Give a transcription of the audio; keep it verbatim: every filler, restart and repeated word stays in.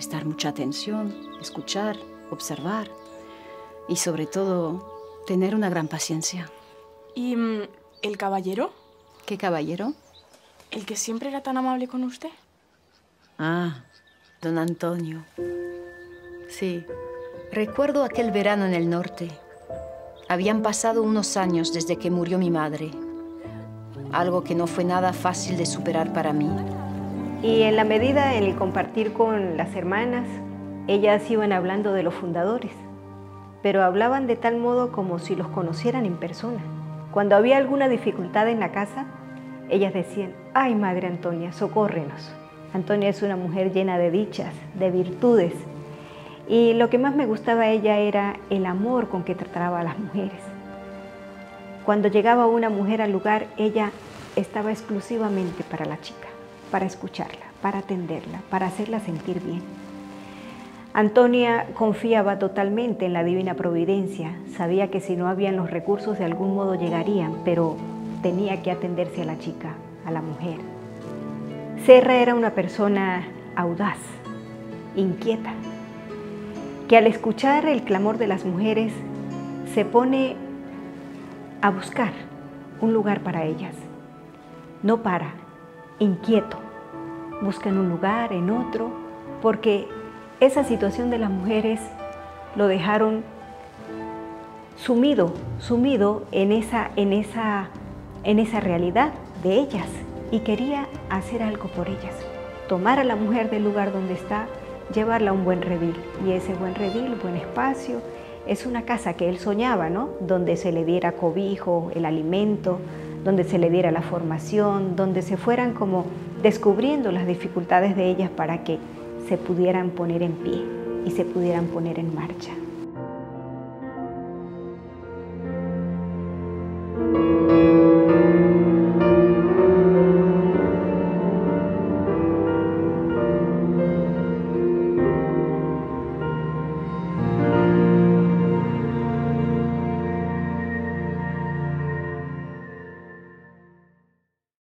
prestar mucha atención, escuchar, observar y sobre todo tener una gran paciencia. ¿Y mm, el caballero? ¿Qué caballero? ¿El que siempre era tan amable con usted? Ah, don Antonio. Sí, recuerdo aquel verano en el norte. Habían pasado unos años desde que murió mi madre, algo que no fue nada fácil de superar para mí. Y en la medida en el compartir con las hermanas, ellas iban hablando de los fundadores, pero hablaban de tal modo como si los conocieran en persona. Cuando había alguna dificultad en la casa, ellas decían: «Ay, Madre Antonia, socórrenos». Antonia es una mujer llena de dichas, de virtudes, y lo que más me gustaba a ella era el amor con que trataba a las mujeres. Cuando llegaba una mujer al lugar, ella estaba exclusivamente para la chica, para escucharla, para atenderla, para hacerla sentir bien. Antonia confiaba totalmente en la divina providencia, sabía que si no habían los recursos de algún modo llegarían, pero tenía que atenderse a la chica, a la mujer. Serra era una persona audaz, inquieta, que al escuchar el clamor de las mujeres se pone a buscar un lugar para ellas. No para, inquieto, busca en un lugar, en otro, porque esa situación de las mujeres lo dejaron sumido, sumido en esa, en esa, en esa realidad de ellas, y quería hacer algo por ellas, tomar a la mujer del lugar donde está, llevarla a un buen redil, y ese buen redil, buen espacio, es una casa que él soñaba, ¿no? Donde se le diera cobijo, el alimento, donde se le diera la formación, donde se fueran como descubriendo las dificultades de ellas para que se pudieran poner en pie y se pudieran poner en marcha.